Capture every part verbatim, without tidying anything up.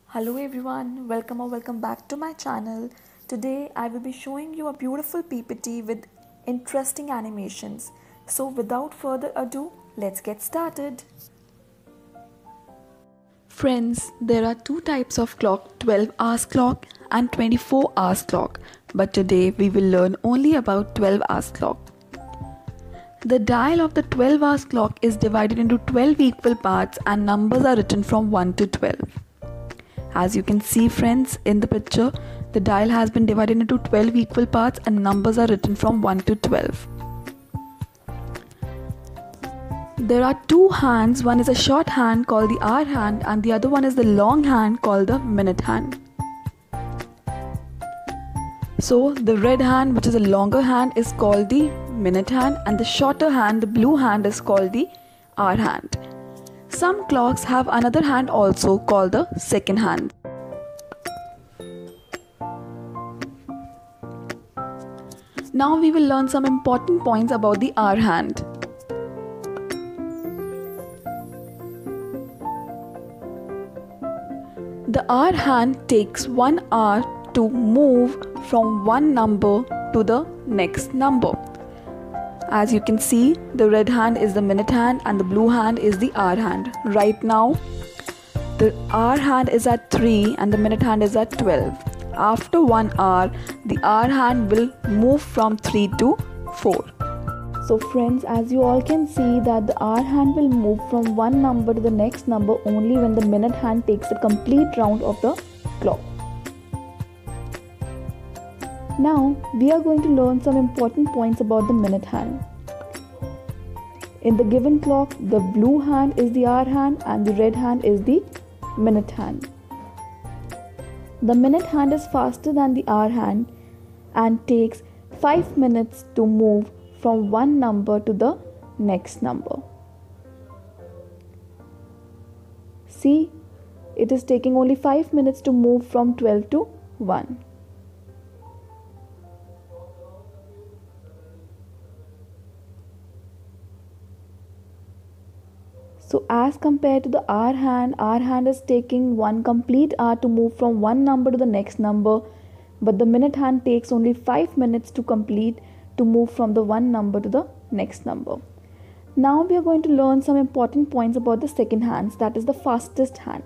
Hello everyone, welcome or welcome back to my channel. Today I will be showing you a beautiful P P T with interesting animations. So without further ado, let's get started. Friends, there are two types of clock, twelve hours clock and twenty-four hours clock. But today we will learn only about twelve hours clock. The dial of the twelve hours clock is divided into twelve equal parts and numbers are written from one to twelve. As you can see friends in the picture, the dial has been divided into twelve equal parts and numbers are written from one to twelve. There are two hands, one is a short hand called the hour hand and the other one is the long hand called the minute hand. So the red hand, which is a longer hand, is called the minute hand and the shorter hand, the blue hand, is called the hour hand. Some clocks have another hand also called the second hand. Now we will learn some important points about the hour hand. The hour hand takes one hour to move from one number to the next number. As you can see, the red hand is the minute hand and the blue hand is the hour hand. Right now, the hour hand is at three and the minute hand is at twelve. After one hour, the hour hand will move from three to four. So friends, as you all can see that the hour hand will move from one number to the next number only when the minute hand takes a complete round of the clock. Now, we are going to learn some important points about the minute hand. In the given clock, the blue hand is the hour hand and the red hand is the minute hand. The minute hand is faster than the hour hand and takes five minutes to move from one number to the next number. See, it is taking only five minutes to move from twelve to one. So as compared to the hour hand, hour hand is taking one complete hour to move from one number to the next number, but the minute hand takes only five minutes to complete to move from the one number to the next number. Now we are going to learn some important points about the second hand, that is the fastest hand.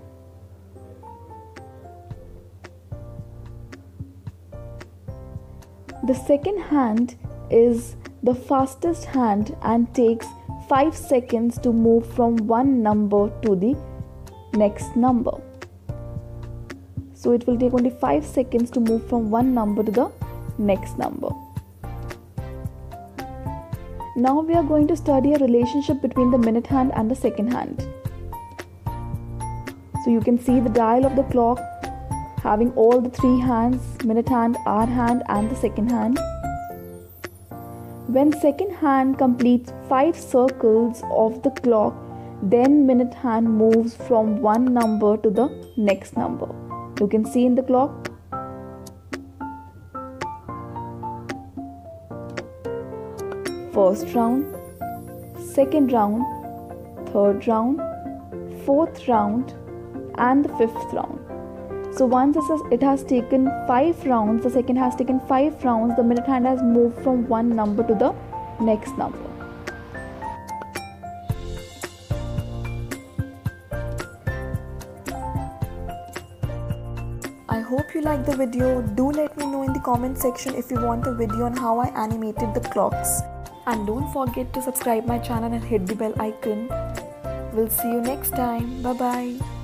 The second hand is the fastest hand and takes five seconds to move from one number to the next number. So it will take only five seconds to move from one number to the next number. Now we are going to study a relationship between the minute hand and the second hand. So you can see the dial of the clock having all the three hands, minute hand, hour hand and the second hand. When second hand completes five circles of the clock, then minute hand moves from one number to the next number. You can see in the clock. First round, second round, third round, fourth round and the fifth round. So once it has taken five rounds, the second has taken five rounds, the minute hand has moved from one number to the next number. I hope you liked the video. Do let me know in the comment section if you want a video on how I animated the clocks. And don't forget to subscribe my channel and hit the bell icon. We'll see you next time. Bye bye.